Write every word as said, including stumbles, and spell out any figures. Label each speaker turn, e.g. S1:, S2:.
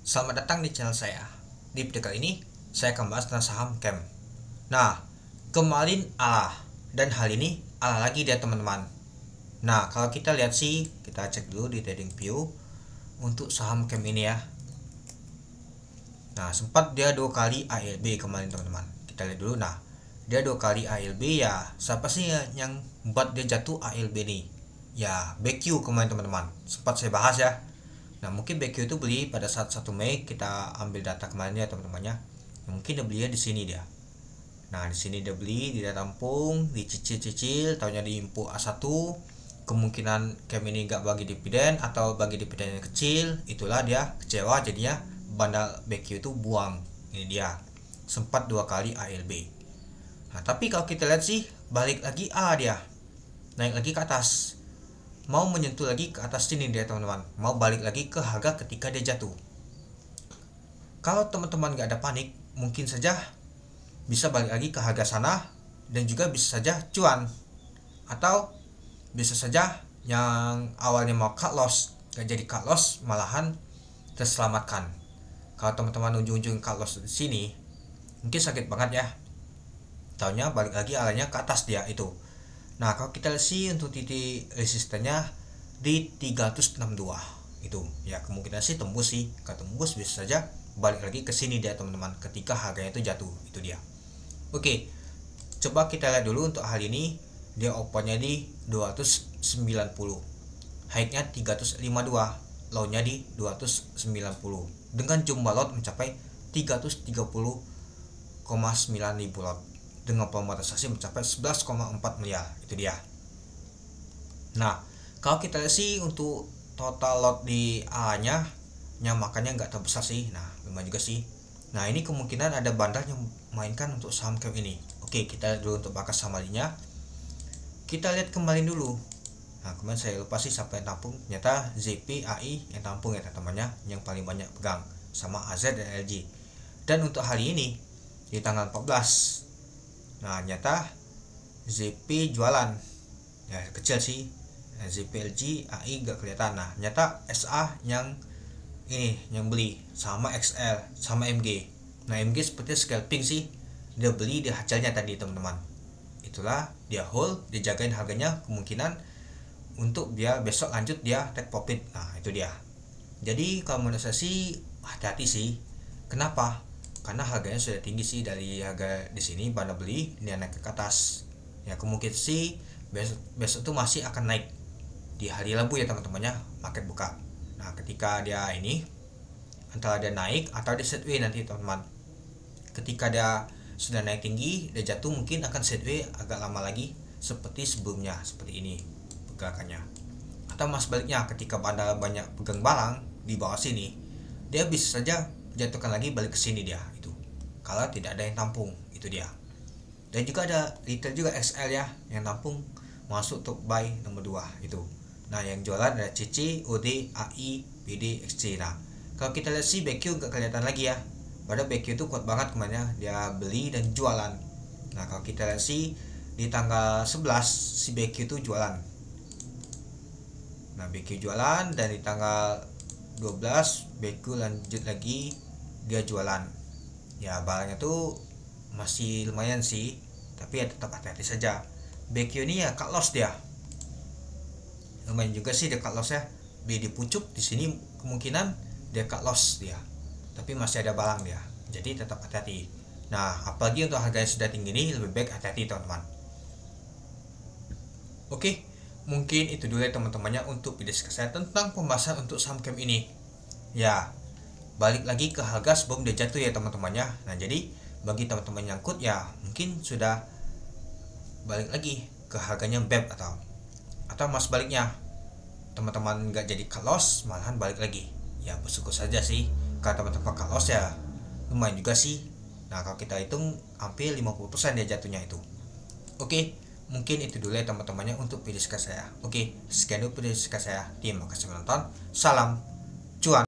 S1: Selamat datang di channel saya. Di video kali ini saya akan bahas tentang saham C A M. Nah, kemarin Allah dan hal ini Allah lagi dia teman-teman. Nah, kalau kita lihat sih, kita cek dulu di TradingView untuk saham C A M ini ya. Nah, sempat dia dua kali A L B kemarin teman-teman. Kita lihat dulu. Nah, dia dua kali A L B ya. Siapa sih ya yang buat dia jatuh A L B nih? Ya, B Q kemarin teman-teman. Sempat saya bahas ya. Nah, mungkin B Q itu beli pada saat satu Mei, kita ambil data kemarin ya teman-temannya. Nah, mungkin dia belinya di sini dia. Nah, di sini dia beli, dia tampung, dicicil-cicil, tahunya di info A satu. Kemungkinan C A M ini nggak bagi dividen atau bagi dividen yang kecil, itulah dia kecewa jadinya bandal B Q itu buang. Ini dia. Sempat dua kali A L B. Nah, tapi kalau kita lihat sih balik lagi A dia. Naik lagi ke atas. Mau menyentuh lagi ke atas sini dia teman-teman, mau balik lagi ke harga ketika dia jatuh. Kalau teman-teman gak ada panik, mungkin saja bisa balik lagi ke harga sana dan juga bisa saja cuan, atau bisa saja yang awalnya mau cut loss gak jadi cut loss malahan terselamatkan. Kalau teman-teman ujung-ujung cut loss di sini mungkin sakit banget ya, taunya balik lagi arahnya ke atas dia itu. Nah, kalau kita lihat sih untuk titik resistennya di tiga ratus enam puluh dua itu ya, kemungkinan sih tembus sih. Kalau tembus bisa saja balik lagi ke sini dia teman-teman ketika harganya itu jatuh. Itu dia. Oke, coba kita lihat dulu untuk hal ini. Dia opennya di dua ratus sembilan puluh, high-nya tiga ratus lima puluh dua, low-nya di dua ratus sembilan puluh dengan jumlah lot mencapai tiga ratus tiga puluh koma sembilan ribu lot dengan volume transaksi mencapai sebelas koma empat miliar. Itu dia. Nah, kalau kita lihat sih untuk total lot di A nya yang makanya nggak terbesar sih. Nah, lumayan juga sih. Nah, ini kemungkinan ada bandar yang mainkan untuk saham C A M ini. Oke, kita lihat dulu untuk bakas samalinya. Kita lihat kemarin dulu. Nah, kemarin saya lupa sih sampai tampung. Ternyata Z P A I yang tampung ya teman-temannya, yang paling banyak pegang sama A Z dan L G. Dan untuk hari ini di tanggal empat belas, nah nyata Z P jualan ya, kecil sih. Z P L G A I gak kelihatan. Nah nyata S A yang ini yang beli sama X L sama M G. Nah M G seperti scalping sih, dia beli dia hasilnya tadi teman-teman. Itulah dia hold, dijagain harganya, kemungkinan untuk dia besok lanjut dia take profit. Nah itu dia. Jadi kalau menurut saya sih hati-hati sih. Kenapa? Karena harganya sudah tinggi sih dari harga di sini pada beli, dia naik ke atas. Ya kemungkinan sih besok besok tuh masih akan naik di hari Rabu ya teman-temannya, market buka. Nah, ketika dia ini antara dia naik atau dia sideways nanti teman-teman. Ketika dia sudah naik tinggi, dia jatuh mungkin akan sideways agak lama lagi seperti sebelumnya, seperti ini pergerakannya. Atau mas baliknya, ketika pada banyak pegang barang di bawah sini, dia bisa saja jatuhkan lagi balik ke sini dia itu. Kalau tidak ada yang tampung, itu dia. Dan juga ada retail juga X L ya yang tampung masuk untuk buy nomor dua itu. Nah, yang jualan ada C C, O D, A I, B D, X C. Nah, kalau kita lihat sih B Q nggak kelihatan lagi ya. Padahal B Q itu kuat banget kemarin ya, dia beli dan jualan. Nah, kalau kita lihat sih di tanggal sebelas si B Q itu jualan. Nah, B Q jualan dan di tanggal dua belas B Q lanjut lagi dia jualan. Ya, barangnya tuh masih lumayan sih, tapi ya tetap hati-hati saja. B Q ini ya cut loss dia. Lumayan juga sih dia cut loss ya. B di pucuk di sini kemungkinan dia cut loss dia. Tapi masih ada barang dia. Jadi tetap hati-hati. Nah, apalagi untuk harganya sudah tinggi ini, lebih baik hati-hati teman-teman. Oke, mungkin itu dulu ya teman-temannya untuk video saya tentang pembahasan untuk saham C A M ini. Ya, balik lagi ke harga sebelum dia jatuh ya teman-temannya. Nah, jadi bagi teman-teman nyangkut ya mungkin sudah balik lagi ke harganya B E P atau atau mas baliknya teman-teman nggak jadi cut loss malahan balik lagi. Ya bersyukur saja sih. Kalau teman-teman cut loss ya lumayan juga sih. Nah, kalau kita hitung hampir lima puluh persen dia jatuhnya itu. Oke, mungkin itu dulu ya teman-temannya untuk video saya. Oke, sekian dulu video saya. Terima kasih menonton. Salam cuan.